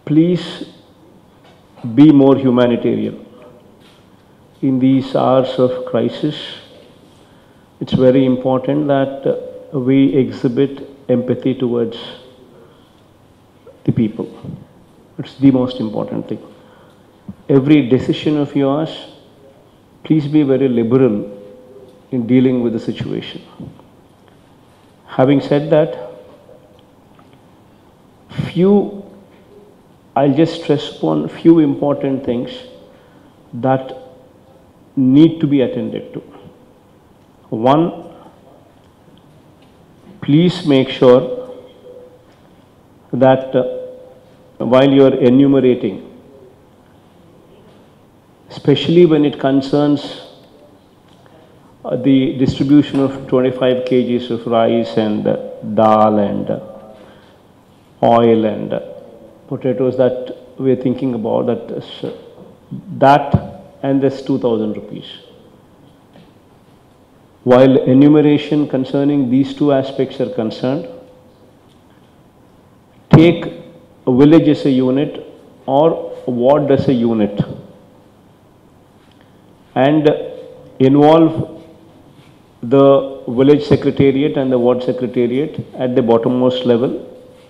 please be more humanitarian. In these hours of crisis, it's very important that we exhibit empathy towards the people. It's the most important thing. Every decision of yours, please be very liberal in dealing with the situation. Having said that, I'll just stress upon few important things that need to be attended to. One, please make sure that while you are enumerating, especially when it concerns the distribution of 25 kgs of rice and dal and oil and potatoes that we're thinking about, that and this 2,000 rupees. While enumeration concerning these two aspects are concerned, take a village as a unit or a ward as a unit and involve the village secretariat and the ward secretariat at the bottommost level.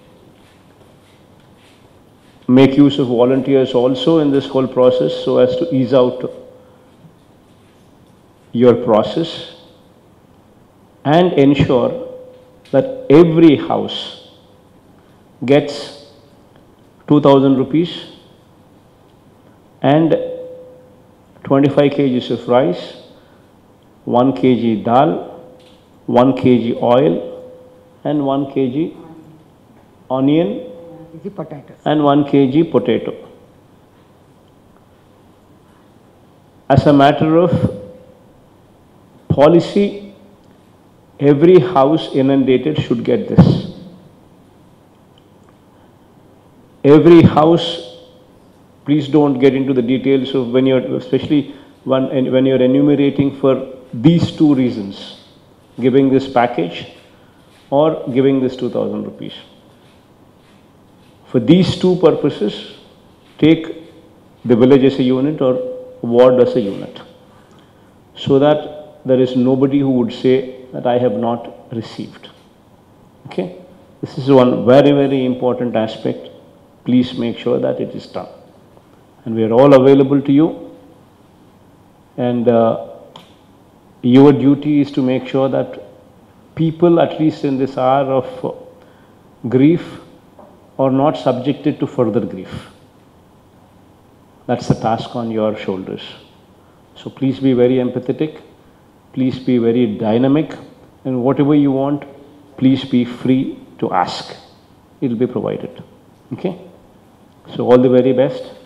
Make use of volunteers also in this whole process so as to ease out your process, and ensure that every house gets 2,000 rupees and 25 kgs of rice, 1 kg dal, 1 kg oil and 1 kg onion and 1 kg potato. As a matter of policy, every house inundated should get this. Every house, please don't get into the details of when you're, especially when you're enumerating for these two reasons, giving this package or giving this 2,000 rupees. For these two purposes, take the village as a unit or ward as a unit, so that there is nobody who would say that I have not received. Okay? This is one very, very important aspect. Please make sure that it is done. And we are all available to you. And your duty is to make sure that people, at least in this hour of grief, are not subjected to further grief. That's the task on your shoulders. So please be very empathetic. Please be very dynamic. And whatever you want, please be free to ask. It will be provided. Okay? So all the very best.